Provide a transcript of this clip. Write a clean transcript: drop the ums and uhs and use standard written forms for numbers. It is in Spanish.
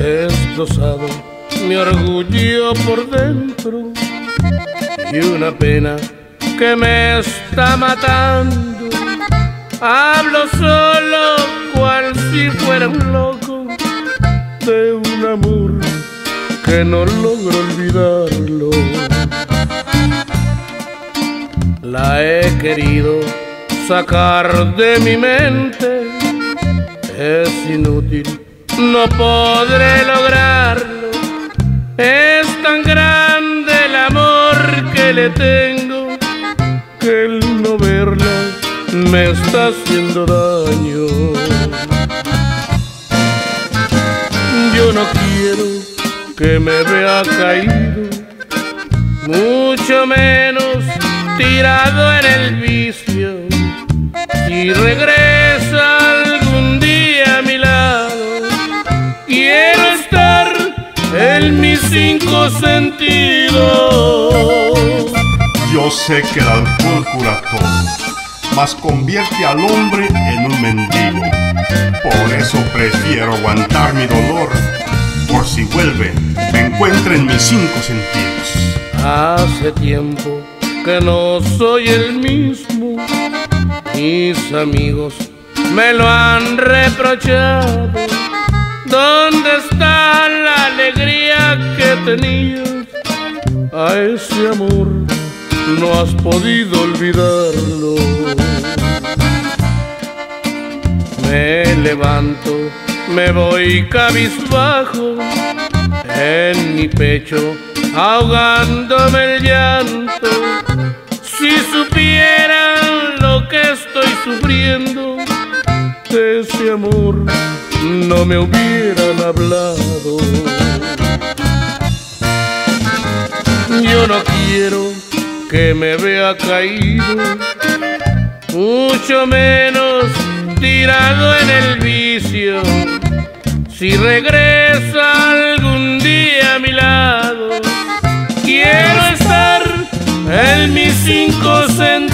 destrozado mi orgullo por dentro y una pena que me está matando. Hablo solo cual si fuera un loco de un amor que no logro olvidarlo. La he querido sacar de mi mente, es inútil, no podré lograrlo. Es tan grande el amor que le tengo que el no verla me está haciendo daño. Yo no quiero que me vea caído, mucho menos tirado en el vicio. Si regresa algún día a mi lado, quiero estar en mis 5 sentidos. Yo sé que el alcohol cura todo, mas convierte al hombre en un mendigo. Por eso prefiero aguantar mi dolor, por si vuelve, me encuentre en mis 5 sentidos. Hace tiempo que no soy el mismo, mis amigos me lo han reprochado. ¿Dónde está la alegría que tenías? A ese amor no has podido olvidarlo. Me levanto, me voy cabizbajo, en mi pecho ahogándome el llanto. Si supieran lo que estoy sufriendo, de ese amor no me hubieran hablado. Yo no quiero que me vea caído, mucho menos tirado en el vicio. Si regresa algún día a mi lado, quiero estar en mis 5 sentidos.